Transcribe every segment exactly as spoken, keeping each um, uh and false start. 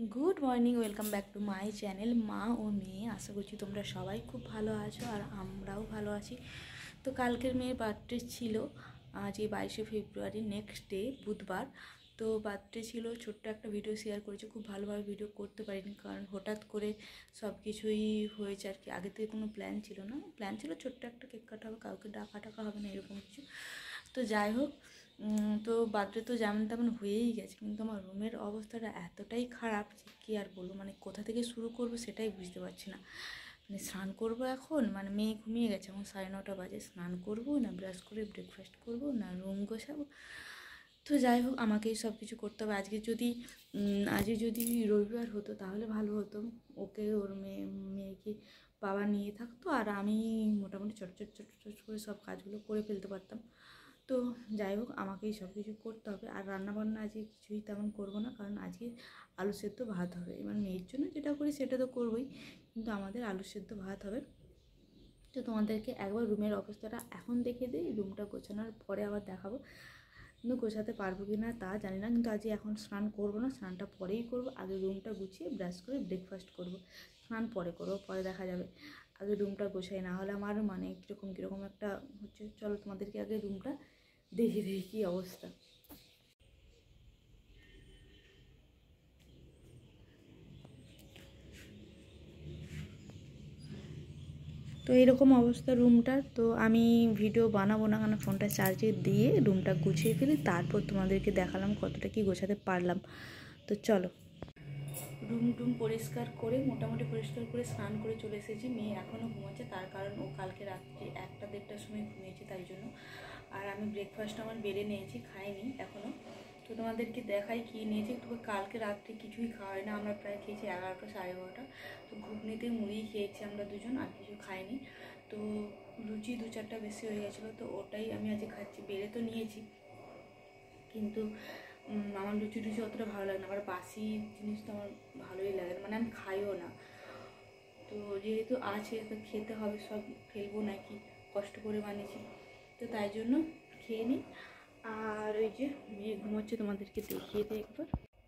Good morning welcome back to my channel मा ओ मेये। आशा करছি তোমরা সবাই খুব ভালো আছো আর আমরাও ভালো আছি। তো কালকের মেয়ের বার্থডে ছিল, আজ এই বাইশে ফেব্রুয়ারি নেক্সট ডে বুধবার। তো বার্থডে ছিল, ছোট্ট একটা ভিডিও শেয়ার করেছি। খুব ভালোভাবে ভিডিও করতে পারিনি কারণ হঠাৎ করে সব কিছুই হয়েছে আর কি। আগে থেকে কোনো প্ল্যান ছিল না, প্ল্যান ছিল ছোট্ট একটা কেক কাটা হবে, কাউকে ডাকা টাকা হবে না এরকম কিছু। তো যাই হোক, তো বার্থডে তো যেমন তেমন হয়েই গেছে, কিন্তু আমার রুমের অবস্থাটা এতটাই খারাপ যে কী আর বলবো, মানে কোথা থেকে শুরু করবো সেটাই বুঝতে পারছি না। মানে স্নান করবো এখন, মানে মেয়ে ঘুমিয়ে গেছে, এখন সাড়ে নটা বাজে, স্নান করবো না ব্রাশ করে ব্রেকফাস্ট করবো না রুম গোছাবো। তো যাই হোক, আমাকেই সব কিছু করতে হবে। আজকে যদি আজকে যদি রবিবার হতো তাহলে ভালো হতো, ওকে ওর মেয়ে মেয়েকে বাবা নিয়ে থাকতো আর আমি মোটামুটি ছোটো ছোটো ছোটো ছোটো করে সব কাজগুলো করে ফেলতে পারতাম। তো যাই হোক, আমাকেই সব কিছু করতে হবে। আর রান্নাবান্না আজকে কিছুই তেমন করবো না, কারণ আজকে আলু সেদ্ধ ভাত হবে। এবার মেয়ের জন্য যেটা করি সেটা তো করবোই, কিন্তু আমাদের আলু সেদ্ধ ভাত হবে। তো তোমাদেরকে একবার রুমের অবস্থাটা এখন দেখে দিই, রুমটা গোছানোর পরে আবার দেখাবো। কিন্তু গোছাতে পারবো কি না তা জানি না, কিন্তু আজকে এখন স্নান করবো না, স্নানটা পরেই করবো। আগে রুমটা গুছিয়ে ব্রাশ করে ব্রেকফাস্ট করবো, স্নান পরে করবো, পরে দেখা যাবে। আগে রুমটা গোছাই, না হলে আমার মানে কীরকম কীরকম একটা হচ্ছে। চলো তোমাদেরকে আগে রুমটা দেখি দেখি কী অবস্থা। তো এরকম অবস্থা রুমটার। তো আমি ভিডিও বানাবো না, কারণ ফোনটা চার্জে দিয়ে রুমটা গুছিয়ে ফেলি, তারপর তোমাদেরকে দেখালাম কতটা কি গোছাতে পারলাম। তো চলো, রুম টুম পরিষ্কার করে মোটামুটি পরিষ্কার করে স্নান করে চলে এসেছি। মেয়ে এখনও ঘুমাচ্ছে, তার কারণ ও কালকে রাত্রি একটা দেড়টার সময় ঘুমিয়েছে, তাই জন্য। আর আমি ব্রেকফাস্ট আমার বেড়ে নিয়েছি, খাইনি এখনও। তো তোমাদেরকে দেখাই কী নিয়েছি। তবে কালকে রাত্রে কিছুই খাওয়া হয় না, আমরা প্রায় খেয়েছি এগারোটা সাড়ে এগারোটা। তো ঘুগনিতে মুড়ি খেয়েছি আমরা দুজন, আর কিছু খাইনি। তো লুচি দু চারটা বেশি হয়ে গেছিলো, তো ওটাই আমি আজকে খাচ্ছি। বেড়ে তো নিয়েছি, কিন্তু আমার লুচি টুচি অতটা ভালো লাগে না, আবার বাসি জিনিস তো আমার ভালোই লাগে না, মানে আমি খাইও না। তো যেহেতু আছে তো খেতে হবে, সব ফেলবো নাকি, কষ্ট করে বানিয়েছি, তো তাই জন্য খেয়ে নিই। আর ওই যে মেয়ে ঘুমোচ্ছে, তোমাদেরকে দেখিয়ে দিই একবার।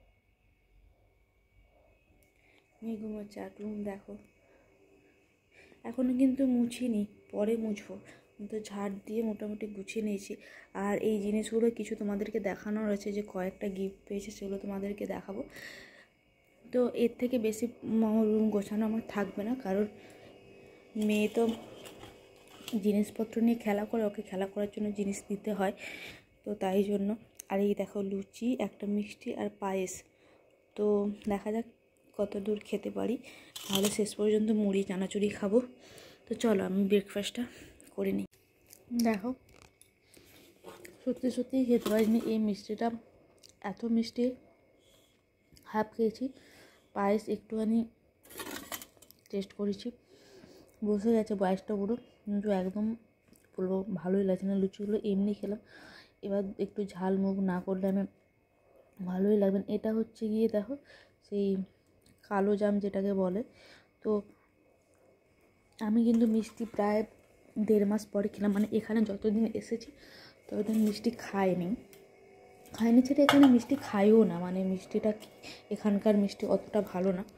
মেয়ে ঘুমোচ্ছে, আর রুম দেখো এখনও কিন্তু মুছিনি, পরে মুছবো। তো ঝাড় দিয়ে মোটামুটি গুছিয়ে নিয়েছি। আর এই জিনিসগুলো কিছু তোমাদেরকে দেখানোর আছে, যে কয়েকটা গিফট পেয়েছে সেগুলো তোমাদেরকে দেখাবো। তো এর থেকে বেশি রুম গোছানো আমার থাকবে না, কারণ মেয়ে তো জিনিসপত্র নিয়ে খেলা করে, ওকে খেলা করার জন্য জিনিস দিতে হয়, তো তাই জন্য। আর এই দেখো লুচি, একটা মিষ্টি আর পায়েস। তো দেখা যাক কত দূর খেতে পারি, তাহলে শেষ পর্যন্ত মুড়ি চানাচুরি খাবো। তো চলো আমি ব্রেকফাস্টটা করে নিই। দেখো, সত্যি সত্যিই খেতে পারিনি এই মিষ্টিটা, এত মিষ্টি। হাফ খেয়েছি, পায়েস একটুখানি টেস্ট করেছি, বসে গেছে বয়সটা পুরো, কিন্তু একদম বলবো ভালোই লাগছে না। লুচিগুলো এমনি খেলাম, এবার একটু ঝাল মুখ না করলে আমি ভালোই লাগবে না। এটা হচ্ছে গিয়ে দেখো সেই কালো জাম যেটাকে বলে। তো আমি কিন্তু মিষ্টি প্রায় দেড় মাস পরে খেলাম, মানে এখানে যতদিন এসেছি ততদিন মিষ্টি খাইনি খাইনি সেটা এখানে মিষ্টি খাইও না, মানে মিষ্টিটা এখানকার মিষ্টি অতটা ভালো না।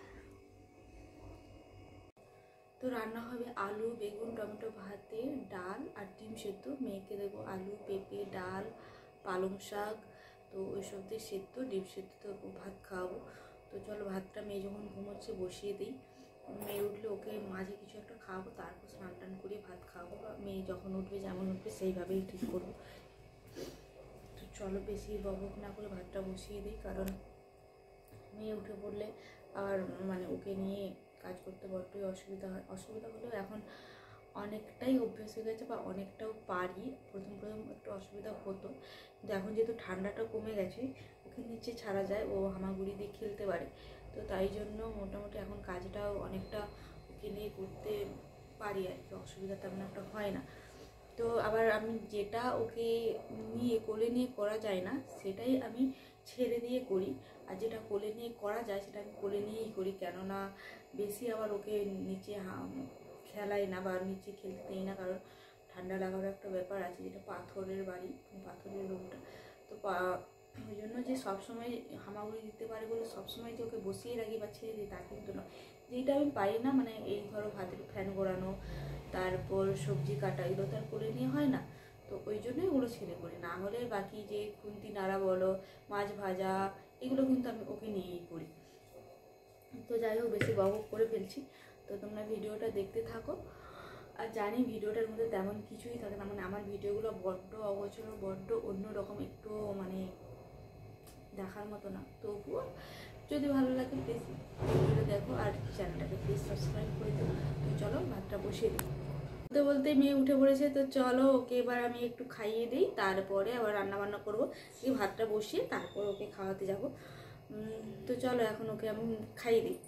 তো রান্না হবে আলু বেগুন টমেটো ভাতে, ডাল আর ডিম সেদ্ধ। মেয়েকে দেবো আলু পেঁপে ডাল পালং শাক, তো ওইসব দিয়ে সেদ্ধ ডিম সেদ্ধ তো ভাত খাওয়াবো। তো চলো ভাতটা মেয়ে যখন ঘুমোচ্ছে বসিয়ে দিই, মেয়ে উঠলে ওকে মাঝে কিছু একটা খাওয়াবো, তারপর স্নান টান করে ভাত খাওয়াবো, বা মেয়ে যখন উঠবে যেমন উঠবে সেইভাবেই ঠিক করবো। তো চলো বেশি বকবক না করে ভাতটা বসিয়ে দিই, কারণ মেয়ে উঠে পড়লে আর মানে ওকে নিয়ে কাজ করতে বড্ডই অসুবিধা হয়। অসুবিধা হলেও এখন অনেকটাই অভ্যেস হয়ে গেছে, বা অনেকটাও পারি। প্রথম প্রথম একটু অসুবিধা হতো, কিন্তু এখন যেহেতু ঠান্ডাটা কমে গেছে, ওকে নিচে ছাড়া যায়, ও হামাগুড়ি দিয়ে খেলতে পারে, তো তাই জন্য মোটামুটি এখন কাজটাও অনেকটা ওকে নিয়ে করতে পারি আর কি, অসুবিধা তেমন একটা হয় না। তো আবার আমি যেটা ওকে নিয়ে কোলে নিয়ে করা যায় না সেটাই আমি ছেড়ে দিয়ে করি, আর যেটা কোলে নিয়ে করা যায় সেটা আমি কোলে নিয়েই করি, কেননা বেশি আবার ওকে নিচে খেলাই না বা নিচে খেলতে দিই না, কারণ ঠান্ডা লাগার একটা ব্যাপার আছে, যেটা পাথরের বাড়ি, পাথরের রুমটা। তো ওই জন্য যে সবসময় হামাগুড়ি দিতে পারে বলে সবসময় যে ওকে বসিয়ে রাখি বা ছেড়ে দিই তা কিন্তু না। যেটা আমি পারি না, মানে এই ধরো ভাতের ফ্যান ঘোরানো, তারপর সবজি কাটা, এগুলো তো আর করে নিয়ে হয় না, তো ওই জন্যই ওগুলো ছেড়ে করি। না হলে বাকি যে খুন্তি নাড়া বলো, মাছ ভাজা, এগুলো কিন্তু আমি ওকে নিয়েই করি। তো যাই হোক, বেশি বকবক করে ফেলছি, তো তোমরা ভিডিওটা দেখতে থাকো। আর জানি ভিডিওটার মধ্যে তেমন কিছুই থাকে না, মানে আমার ভিডিওগুলো বড্ড অগোছালো, বড্ড অন্যরকম, একটু মানে দেখার মতো না। তবুও যদি ভালো লাগে প্লিজ ভিডিওটা দেখো আর চ্যানেলটাকে প্লিজ সাবস্ক্রাইব করে দিও। তো চলো ভাতটা বসিয়ে দিই। বলতে বলতে মেয়ে উঠে পড়েছে, তো চলো ওকে এবার আমি একটু খাইয়ে দিই, তারপরে আবার রান্নাবান্না করবো। এই ভাতটা বসিয়ে তারপর ওকে খাওয়াতে যাবো। তো চলো এখন ওকে আমি খাইয়ে দিই।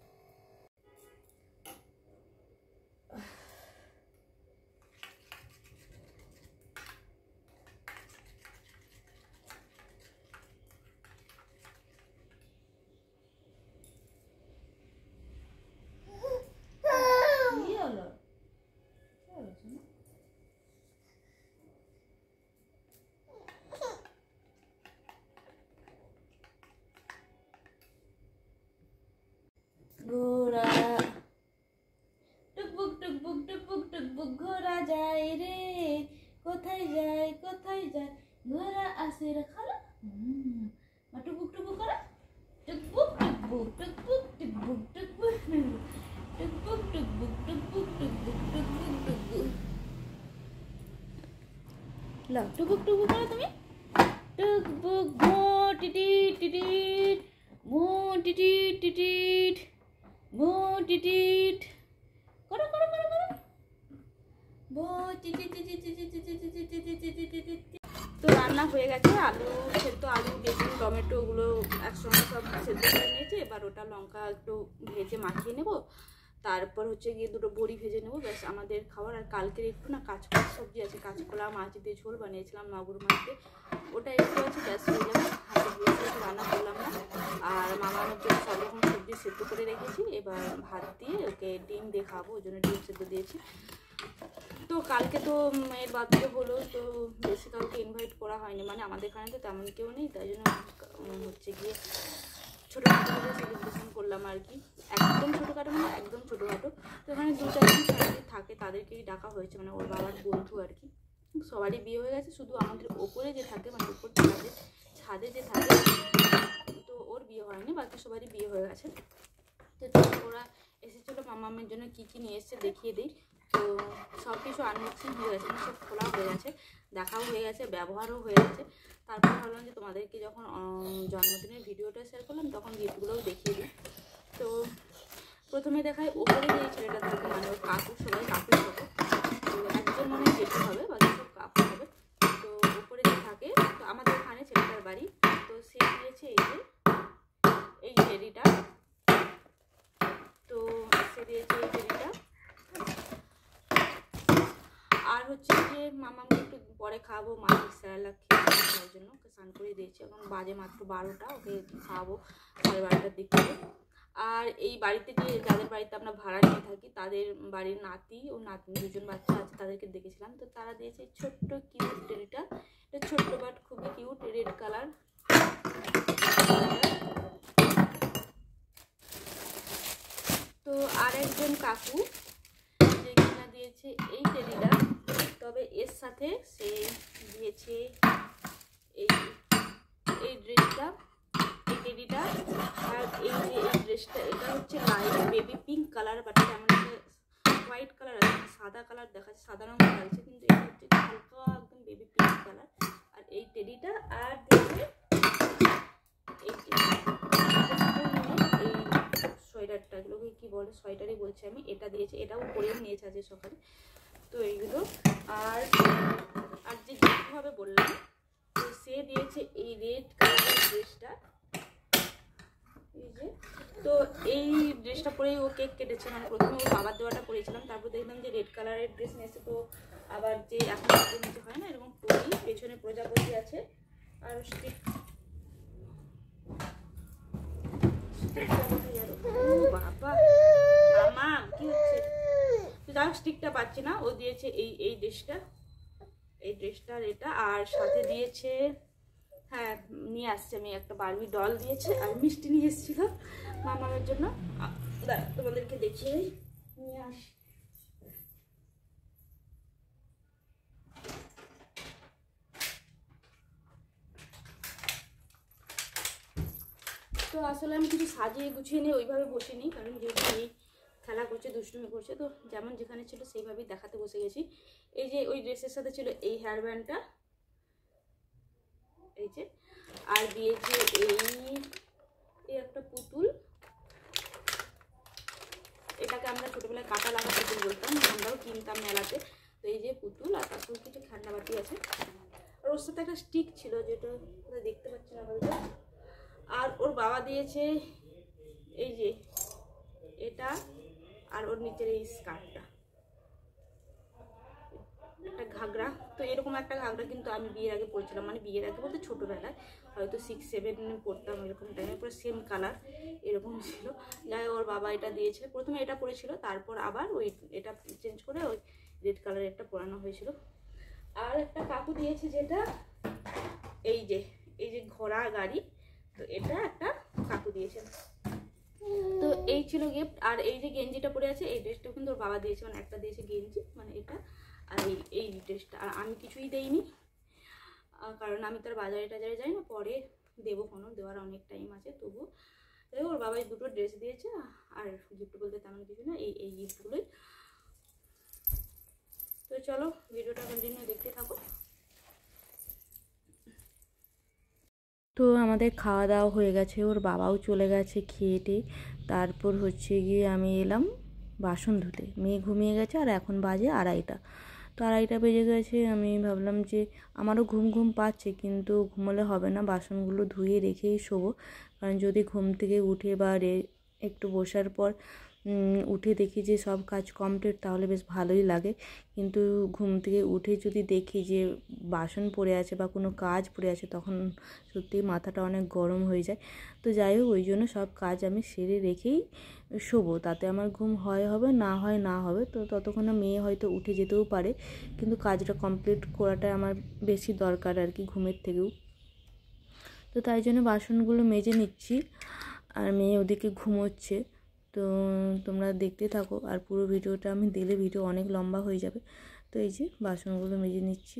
ঘোড়া টুকবুক টুকবুক টুকবুক টুকবুক ঘোড়া যায় রে, কোথায় যায় কোথায় যায়, ঘোড়া আসে রে খালা। মা টুকবুক টুকবুক করা, টুকবুক টুকবুক টুকবুক টুকবুক টুকবুক টুকবুক টুকবুক টুকবুক টুকবুক টুকবুক টুকবুক। লাও টুকবুক টুকবুক করো তুমি, টুকবুক ভো টিটিট টিটিট, ভো টিটিট টিটিট, ভো টিটিট করো করো করো করো, ভো টিটিট টিটিট টিটিট টিটিট। তো রান্না হয়ে গেছে, আলু সেদ্ধ, আলু বেগুন টমেটো ওগুলো একসঙ্গে সব সেদ্ধ করে নিয়েছি। এবার ওটা লঙ্কা একটু ভেজে মাখিয়ে নেব, তারপর হচ্ছে গিয়ে দুটো বড়ি ভেজে নেবো, ব্যাস আমাদের খাবার। আর কালকের একটু না কাঁচকলা সবজি আছে, কাঁচকলা মাছ দিয়ে ঝোল বানিয়েছিলাম মাগুর মাছতে, ওটা একটু আছে, ব্যাস হয়ে যাবে। হাতে বেশি রান্না করলাম না। আর মামার জন্য সব রকম সবজি সেদ্ধ করে রেখেছি, এবার ভাত দিয়ে ওকে ডিম দিয়ে খাবো, ওই জন্য ডিম সেদ্ধ দিয়েছি। তো কালকে তো মেয়ের বার্থডে হলো, তো বেশি কাউকে ইনভাইট করা হয়নি, মানে আমাদের এখানে তো তেমন কেউ নেই, তাই জন্য হচ্ছে গিয়ে ছোটোখাটো সেলিব্রেশন করলাম আর কি। একদম ছোটোখাটো মানে একদম ছোটোখাটো, তো এখানে দু চারজন ফ্যামিলি থাকে, তাদেরকেই ডাকা হয়েছে, মানে ওর বাবার বন্ধু আর কি। সবারই বিয়ে হয়ে গেছে, শুধু আমাদের ওপরে যে থাকে, মানে উপর ছাদে ছাদে যে থাকে, তো ওর বিয়ে হয়নি, বাকি সবারই বিয়ে হয়ে গেছে। তো ওরা এসেছিলো, মামামের জন্য কী কী নিয়ে এসছে দেখিয়ে দিই। তো সব কিছু আনবক্সিং হয়ে গেছে, মানে সব খোলা হয়ে গেছে, দেখাও হয়ে গেছে, ব্যবহারও হয়ে গেছে। তারপর ভাবলাম যে তোমাদেরকে যখন জন্মদিনের ভিডিওটা শেয়ার করলাম তখন গিফটগুলোও দেখিয়ে দিই। তো প্রথমে দেখায় ওপরে যে ছেলেটা থাকে, মানে ওর কাকু, সবাই কাকুই থাকে, তো একজন মনে হয় জেঠু হবে, বাকি সব কাকু হবে। তো ওপরে যে থাকে, তো আমাদের এখানে ছেলেটার বাড়ি, তো সে দিয়েছে এই যে এই টেডিটা, তো সে দিয়েছে এই টেডিটা। আর হচ্ছে যে মামাকে একটু পরে খাওয়াবো, মাছের স্যালাড খেয়ে তার জন্য ওকে স্নান করে দিয়েছি। এখন বাজে মাত্র বারোটা, ওকে খাওয়াবো সাড়ে বারোটার দিক থেকে। আর এই বাড়িতে যে যাদের বাড়িতে আমরা ভাড়া নিয়ে থাকি, তাদের বাড়ির নাতি ও নাতনি দুজন বাচ্চা আছে, তাদেরকে দেখেছিলাম, তো তারা দিয়েছে ছোট্ট কিউট টেডিটা। এটা ছোট্ট বাট খুবই কিউট, রেড কালার। তো আর একজন কাকু যে কিনা দিয়েছে এই টেডিটা, তবে এর সাথে সে দিয়েছে এই এই ড্রেসটা, এই টেডিটা। আর এই যে এই ড্রেসটা, এটা হচ্ছে light baby pink colour, but তেমন হোয়াইট কালার আছে, সাদা কালার দেখাচ্ছে, সাদা রঙ লাগছে, কিন্তু এটা হচ্ছে হালকা একদম বেবি পিঙ্ক কালার। আর এই টেডিটা আর দিয়েছে এই এই সোয়েটারটা, এগুলোকে কী বলে, সোয়েটারই বলছি আমি, এটা দিয়েছে, এটাও পরেও নিয়েছে আজকে সকালে। তো এইগুলো আর আর যে যেভাবে বললাম, তো সে দিয়েছে এই রেড কালারের ড্রেসটা, এই যে। তো এই ড্রেসটা পরেই ও কেক কেটেছে, মানে প্রথমে ওর বাবার দেওয়াটা পরেছিলাম, তারপর দেখলাম যে রেড কালারের ড্রেস নিয়েছে। তো আবার যে এখন নিচে হয় না এরকম টুপি, পেছনে প্রজাপতি আছে, আর স্টিক বাবা মামা কি হচ্ছে, তো যাই হোক স্টিকটা পাচ্ছি না। ও দিয়েছে এই এই ড্রেসটা, এই ড্রেসটার এটা, আর সাথে দিয়েছে হ্যাঁ নিয়ে আসছে, আমি একটা বারবি ডল দিয়েছে আর মিষ্টি নিয়ে এসেছিল মামার জন্য। দাঁড়া তোমাদেরকে দেখিয়ে নিয়ে আসি। তো আসলে আমি কিছু সাজিয়ে গুছিয়ে নিয়ে ওইভাবে বসে নিই, কারণ যেহেতু এই খেলা করছে, দুষ্টুমি করছে, তো যেমন যেখানে ছিল সেইভাবেই দেখাতে বসে গেছি। এই যে ওই ড্রেসের সাথে ছিল এই হেয়ার ব্যান্ডটা, এই যে, আর দিয়েছে এই এই একটা পুতুল, এটাকে আমরা ছোটোবেলায় কাটা লাগা পুতুল বলতাম, আমরাও কিনতাম মেলাতে। তো এই যে পুতুল, আর তার সঙ্গে কিছু ঠান্ডাবাতি আছে, আর ওর সাথে একটা স্টিক ছিল যেটা দেখতে পাচ্ছি না বলতে। আর ওর বাবা দিয়েছে এই যে এটা, আর ওর নিচের এই স্কার্টটা, একটা ঘাগরা। তো এরকম একটা ঘাগরা কিন্তু আমি বিয়ের আগে পরছিলাম, মানে বিয়ের আগে বলতে ছোটোবেলায়, হয়তো সিক্স সেভেন পরতাম এরকম টাইমে, পুরো সেম কালার এরকম ছিল। যাই ওর বাবা এটা দিয়েছে, প্রথমে এটা পরেছিল, তারপর আবার ওই এটা চেঞ্জ করে ওই রেড কালারের একটা পরানো হয়েছিল। আর একটা কাকু দিয়েছে যেটা এই যে এই যে ঘোড়া গাড়ি, তো এটা একটা কাকু দিয়েছে। তো এই ছিল গিফট। আর এই যে গেঞ্জিটা পরে আছে এই ড্রেসটাও কিন্তু ওর বাবা দিয়েছে, মানে একটা দিয়েছে গেঞ্জি, মানে এটা, আর এই এই ড্রেসটা। আর আমি কিছুই দেইনি, কারণ আমি তার বাজারে টাজারে যাই না, পরে দেবো, কোনো দেওয়ার অনেক টাইম আছে। তবু তাই ওর বাবা দুটো ড্রেস দিয়েছে, আর গিফট বলতে তেমন কিছু না, এই এই গিফটগুলোই। তো চলো ভিডিওটা কন্টিনিউ দেখতে থাকো। তো আমাদের খাওয়া দাওয়া হয়ে গেছে, ওর বাবাও চলে গেছে খেয়েটে। তারপর হচ্ছে গিয়ে আমি এলাম বাসন ধুতে, মেয়ে ঘুমিয়ে গেছে, আর এখন বাজে আড়াইটা। তো আড়াইটা বেজে গেছে, আমি ভাবলাম যে আমারও ঘুম ঘুম পাচ্ছে, কিন্তু ঘুমোলে হবে না, বাসনগুলো ধুয়ে রেখেই শোবো। কারণ যদি ঘুম থেকে উঠে বা রে একটু বসার পর উঠে দেখি যে সব কাজ কমপ্লিট, তাহলে বেশ ভালোই লাগে। কিন্তু ঘুম থেকে উঠে যদি দেখি যে বাসন পড়ে আছে বা কোনো কাজ পড়ে আছে, তখন সত্যিই মাথাটা অনেক গরম হয়ে যায়। তো যাই হোক, ওই জন্য সব কাজ আমি সেরে রেখেই শোবো, তাতে আমার ঘুম হয় হবে, না হয় না হবে। তো ততক্ষণে মেয়ে হয়তো উঠে যেতেও পারে, কিন্তু কাজটা কমপ্লিট করাটা আমার বেশি দরকার আর কি, ঘুমের থেকেও। তো তাই জন্য বাসনগুলো মেজে নিচ্ছি, আর মেয়ে ওদিকে ঘুমোচ্ছে। তো তোমরা দেখতে থাকো, আর পুরো ভিডিওটা আমি দিলে ভিডিও অনেক লম্বা হয়ে যাবে। তো এই যে বাসনগুলো মেজে নিচ্ছি।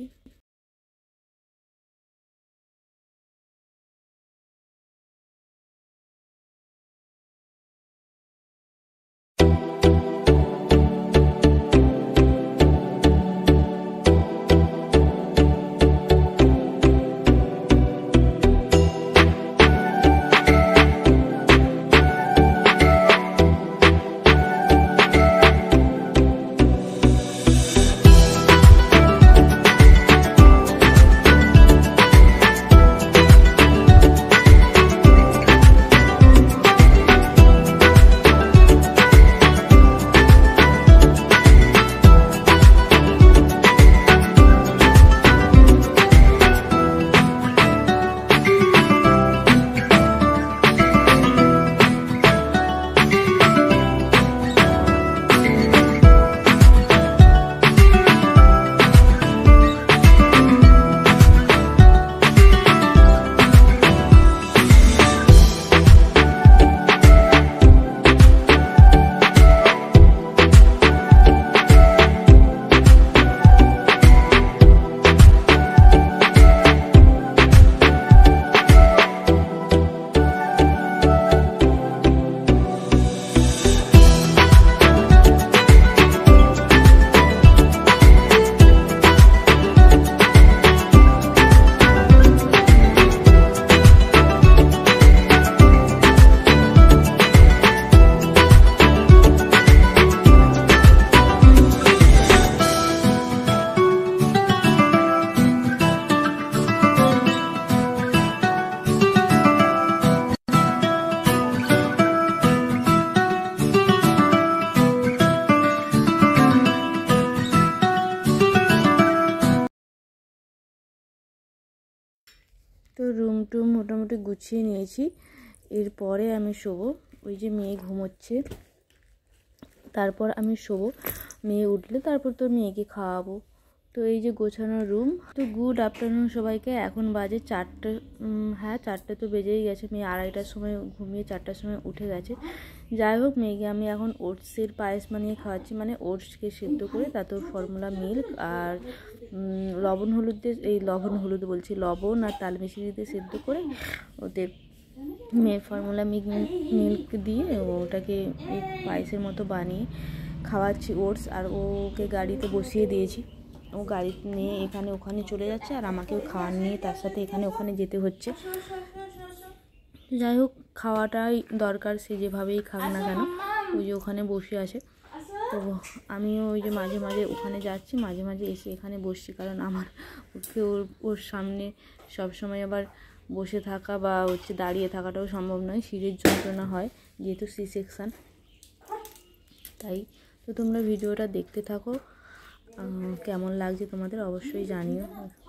তো রুম টুম মোটামুটি গুছিয়ে নিয়েছি, এরপরে আমি শোবো। ওই যে মেয়ে ঘুমোচ্ছে, তারপর আমি শোবো, মেয়ে উঠলে তারপর তো মেয়েকে খাওয়াবো। তো এই যে গোছানো রুম। তো গুড আফটারনুন সবাইকে। এখন বাজে চারটে, হ্যাঁ চারটে তো বেজেই গেছে। মেয়ে আড়াইটার সময় ঘুমিয়ে চারটার সময় উঠে গেছে। যাই হোক, মেয়েকে আমি এখন ওটসের পায়েস বানিয়ে খাওয়াচ্ছি, মানে ওটসকে সেদ্ধ করে তাতে ফর্মুলা মিল্ক আর লবণ হলুদ দিয়ে, এই লবণ হলুদ বলছি লবণ আর তাল মিশিয়ে দিয়ে সেদ্ধ করে ওতে মেয়ে ফর্মুলা মিল্ক দিয়ে ওটাকে এই পায়েসের মতো বানিয়ে খাওয়াচ্ছি ওটস। আর ওকে গাড়িতে বসিয়ে দিয়েছি, ও গাড়ি নিয়ে এখানে ওখানে চলে যাচ্ছে আর আমাকেও খাওয়ার নিয়ে তার সাথে এখানে ওখানে যেতে হচ্ছে। যাই হোক, খাওয়াটাই দরকার, সে যেভাবেই খাক না কেন। ওই যে ওখানে বসে আছে, তো আমিও ওই যে মাঝে মাঝে ওখানে যাচ্ছি, মাঝে মাঝে এসে এখানে বসছি, কারণ আমার ওকে ওর ওর সামনে সবসময় আবার বসে থাকা বা হচ্ছে দাঁড়িয়ে থাকাটাও সম্ভব নয়, শিরের যন্ত্রণা হয় যেহেতু সি সেকশান। তাই তো তোমরা ভিডিওটা দেখতে থাকো, কেমন লাগছে তোমাদের অবশ্যই জানিও।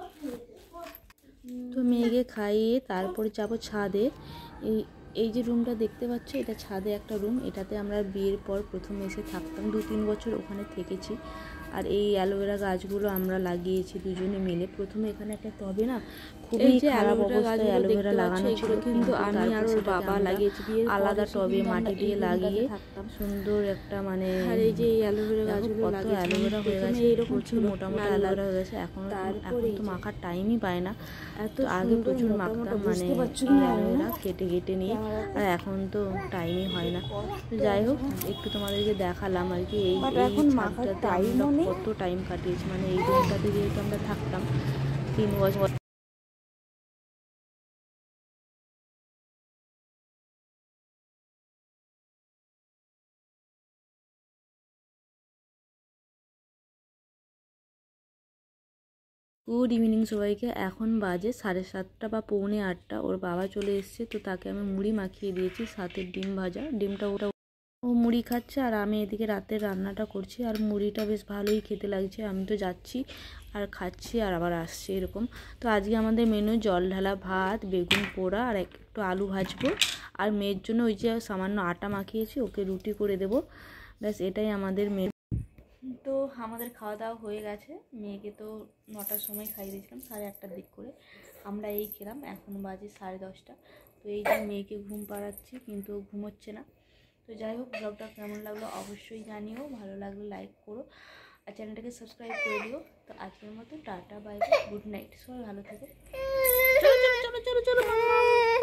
তো মেয়েকে খাইয়ে তারপরে যাবো ছাদে। এই এই যে রুমটা দেখতে পাচ্ছ, এটা ছাদে একটা রুম। এটাতে আমরা বিয়ের পর প্রথম এসে থাকতাম, দু তিন বছর ওখানে থেকেছি। আর এই অ্যালোভেরা গাছগুলো আমরা লাগিয়েছি দুজনে মিলে। প্রথমে এখানে একটা টবে না খুবই খারাপ অবস্থায় অ্যালোভেরা লাগানো ছিল, কিন্তু আমি আর ওর বাবা লাগিয়েছি আলাদা টবে মাটি দিয়ে লাগিয়ে সুন্দর একটা, মানে আর এই যে এই অ্যালোভেরা গাছগুলো কত অ্যালোভেরা হয়ে গেছে, এরকম ছোট মোটামুটি অ্যালোভেরা হয়ে গেছে। এখন এখন তো মাখার টাইমই পায় না, এত আগে প্রচুর মাখতাম, মানে অ্যালোভেরা কেটে কেটে নিয়ে, আর এখন তো টাইমই হয় না। তো যাই হোক, একটু তোমাদেরকে দেখালাম আর কি এই ছাদটাতে আমরা কত টাইম কাটিয়েছি, মানে এই রুমটাতে যেহেতু আমরা থাকতাম তিন বছর। গুড ইভিনিং সবাইকে। এখন বাজে সাড়ে সাতটা বা পৌনে আটটা। ওর বাবা চলে এসছে, তো তাকে আমি মুড়ি মাখিয়ে দিয়েছি, সাথে ডিম ভাজা। ডিমটা ওটা ও মুড়ি খাচ্ছে আর আমি এদিকে রাতের রান্নাটা করছি। আর মুড়িটা বেশ ভালোই খেতে লাগছে। আমি তো যাচ্ছি আর খাচ্ছি আর আবার আসছি এরকম। তো আজকে আমাদের মেনু জল ঢালা ভাত, বেগুন পোড়া আর একটু আলু ভাজবো। আর মেয়ের জন্য ওই যে সামান্য আটা মাখিয়েছি, ওকে রুটি করে দেবো, ব্যাস এটাই আমাদের মেনু। তো আমাদের খাওয়া দাওয়া হয়ে গেছে। মেয়েকে তো নটার সময় খাইয়ে দিয়েছিলাম, সাড়ে আটটার দিক করে। আমরা এই খেলাম, এখন বাজে সাড়ে দশটা। তো এই যে মেয়েকে ঘুম পাড়াচ্ছি, কিন্তু ঘুমোচ্ছে না। তো যাই হোক, ব্লগটা কেমন লাগলো অবশ্যই জানিও, ভালো লাগলে লাইক করো আর চ্যানেলটাকে সাবস্ক্রাইব করে দিও। তো আজকের মতো tata, bye bye, good night, সবাই ভালো থেকো। চলো চলো চলো চলো চলো।